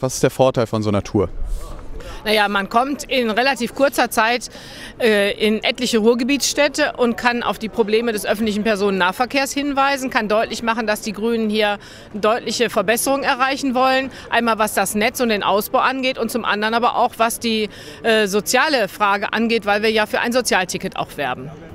Was ist der Vorteil von so einer Tour? Naja, man kommt in relativ kurzer Zeit in etliche Ruhrgebietsstädte und kann auf die Probleme des öffentlichen Personennahverkehrs hinweisen, kann deutlich machen, dass die Grünen hier deutliche Verbesserungen erreichen wollen. Einmal was das Netz und den Ausbau angeht und zum anderen aber auch was die soziale Frage angeht, weil wir ja für ein Sozialticket auch werben.